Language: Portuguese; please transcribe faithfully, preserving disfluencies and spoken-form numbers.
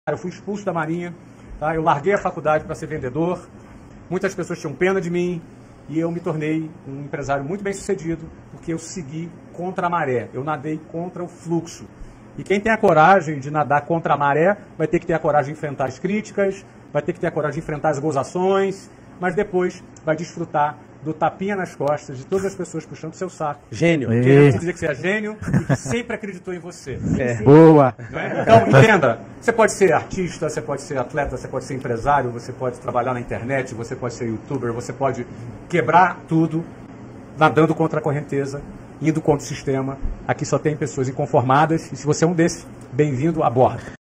Eu fui expulso da Marinha, tá? Eu larguei a faculdade para ser vendedor, muitas pessoas tinham pena de mim e eu me tornei um empresário muito bem sucedido porque eu segui contra a maré, eu nadei contra o fluxo. E quem tem a coragem de nadar contra a maré vai ter que ter a coragem de enfrentar as críticas, vai ter que ter a coragem de enfrentar as gozações, mas depois vai desfrutar do tapinha nas costas de todas as pessoas puxando o seu saco. Gênio. Querendo dizer que você é gênio e que sempre acreditou em você. É. Boa. É? Então, entenda, você pode ser artista, você pode ser atleta, você pode ser empresário, você pode trabalhar na internet, você pode ser youtuber, você pode quebrar tudo nadando contra a correnteza, indo contra o sistema. Aqui só tem pessoas inconformadas e se você é um desses, bem-vindo a bordo.